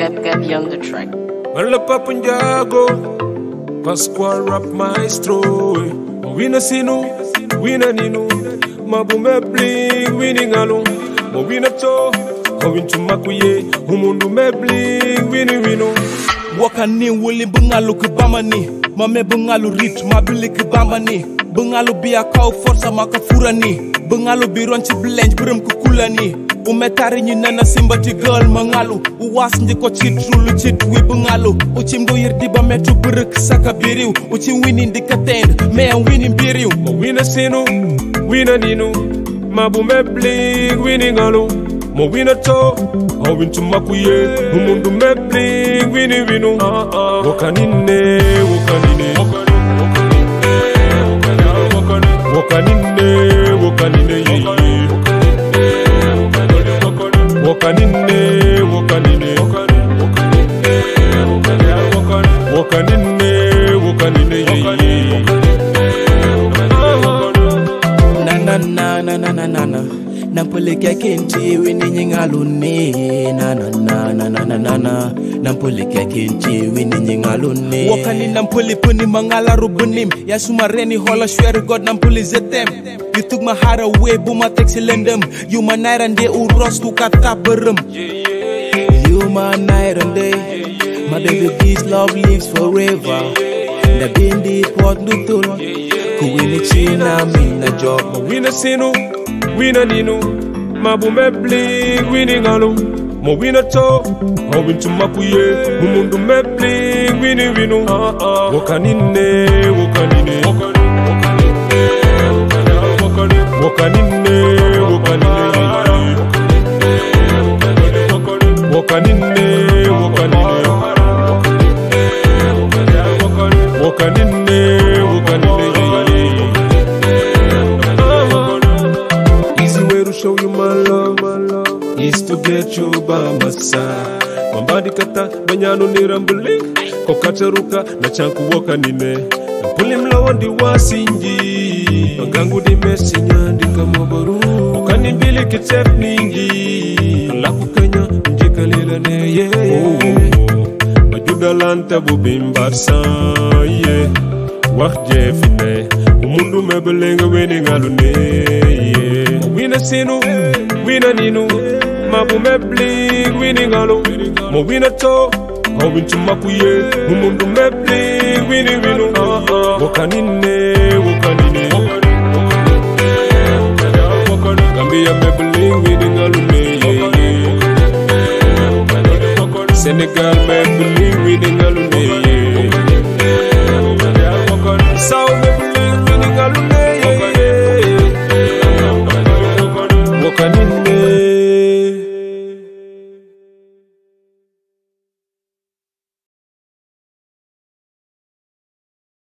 Gabi on the track. Mala Papunjago, Pasquale rap maestro. Wina sinu, wina ninu. Mabume bling, winning along. Mo wina to, going to Makuye. Humundu me bling, winning wino. Wakani wuli bungalu kibamani. Mame bungalu rit, mabili kibamani. Bungalu biya kau forsa makafurani. Bungalu bironchi blenj, birum kukulani. Umetari nyinana simbati girl mangalu. Uwas ndiko chitrulu chitwi bungalu. Uchimdo yirdiba metu buruk saka biriu. Uchim winning dikatend, mea winning biriu. Mo wina sinu, wina ninu. Mabume bling, winning along. Mo wina to, hawin to Makuye. Humundu me bling, winning wino. Wakanine, wakanine. Wakanine, wakanine, wakanine, wakanine, wakanine, na na na na na na na Nampole kinti winning alone na na na na na na na na Nampole kinti winning alone Wakani nampole puni mangala rubunim Ya sumareni hola swear God nampole zetem You took my heart away buma taxi lendem You my night and day uros tu kata berem You my night and day My baby this love lives forever The bindi pot nutul Kuwini china mina job Wina sinu, wina ninu. Mabume bling, winning along. Mo wina to, hawin to Makuye. Humundu me bling, winning wino. Wakanine, wakanine. Wakanine, wakanine. Wakanine, wakanine. Wakanine, wakanine. Easy way to show you my love is to get you by my side. Mambadi kata banyano ni rambling. Kokataruka na chanku wakanine. Mpuli mlawa ndi wasinji. Mangangu di mesi nyandi kama baru. Wakanibili kitep ningi. Laku kenya njika lila ne Majuda lanta bubimbarsan yeah. Wax jefine Umundu mebelenga winning alune yeah. Wina sinu, wina ninu. Mabume bling, winning alone. Mo wina to, hawin to Makuye. Umundu me bling, winning wino. Wakanine, wakanine. Gambia me bling, winning alune yeah. Senegal me bling, winning alune